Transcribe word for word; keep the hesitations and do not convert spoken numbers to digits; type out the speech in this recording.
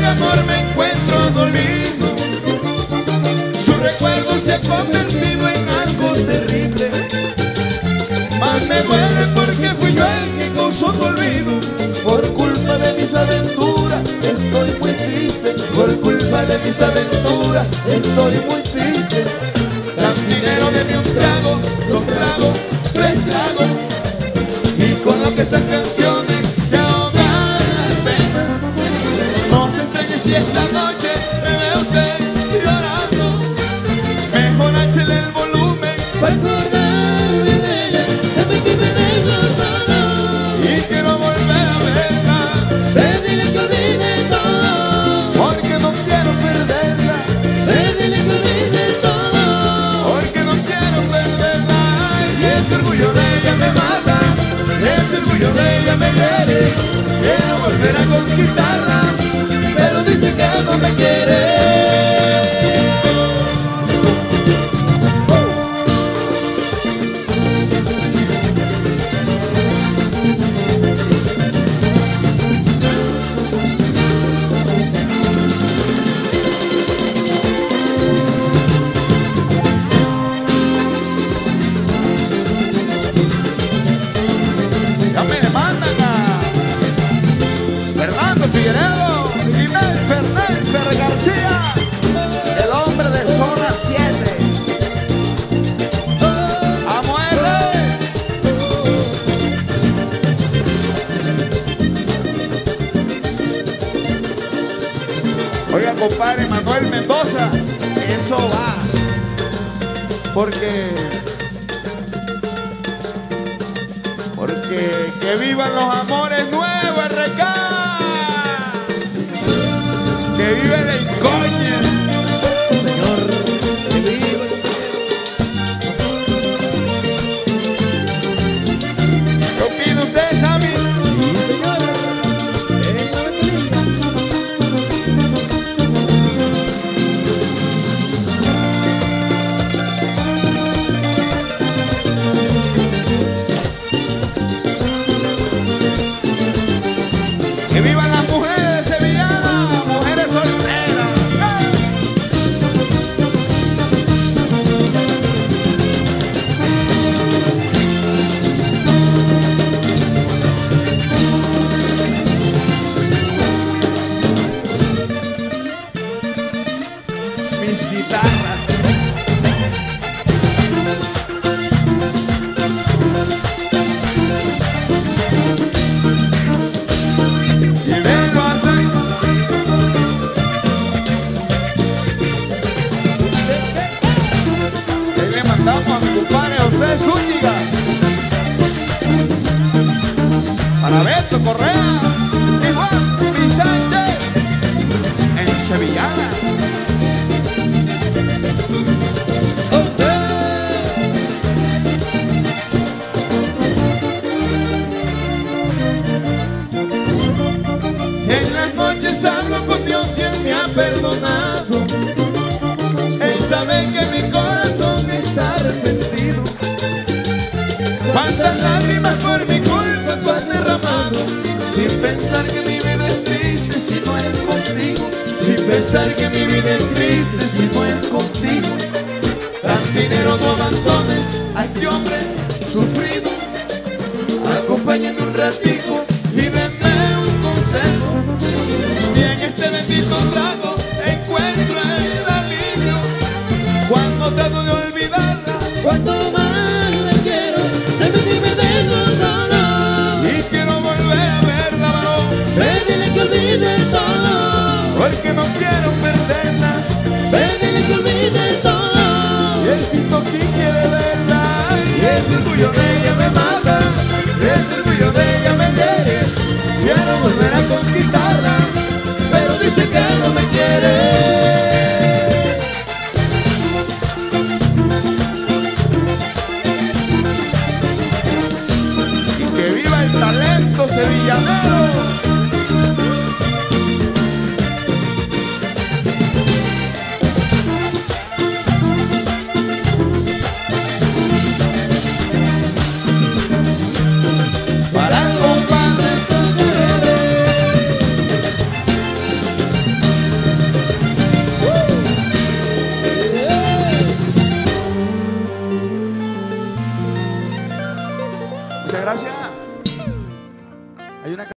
de amor me encuentro dolido. Su recuerdo se ha convertido en algo terrible. Más me duele porque fui yo el que causó tu olvido. Por culpa de mis aventuras estoy muy triste. Por culpa de mis aventuras estoy muy triste. Dan dinero de mí un trago, dos tragos, tres tragos, y con lo que esas canciones te ahogan las penas. No se extrañe si esta noche me ve usted llorando. Mejor áchele el volumen para acordarme de ella. Sabe que me deja solo y quiero volver a verla. Pedile que olvide todo, porque no quiero perderla. Pedile que olvide todo, porque no quiero perderla. Y ese orgullo de ella me mata, ese orgullo de ella me hiere. Quiero volver a conquistarla, pero dice que no me quiere. Ya me demandan a Fernando Figueredo y Mel Fernández García, el hombre de zona siete. ¡A muerte! Oiga, compadre Manuel Mendoza, eso va, porque porque que vivan los amores nuevos, R K, que vive la incoña. Señor, que viva. ¿Qué opina usted, Sammy? Sí, señor. Que vivan las mujeres sevillanas, mujeres solteras. Mis guitarras. Mandamos a mi compadre José Zúñiga, para Beto Correa y Juan Sánchez en Sevillana. En las noches hablo con Dios y Él me ha perdonado. Él sabe que mi corazón está arrepentido. Cuántas lágrimas por mi culpa tú has derramado, sin pensar que mi vida es triste si no es contigo. Sin pensar que mi vida es triste si no es contigo. Dan dinero, no abandones a este hombre sufrido. Acompáñenme un ratico y denme un consejo. Y en este bendito trabajo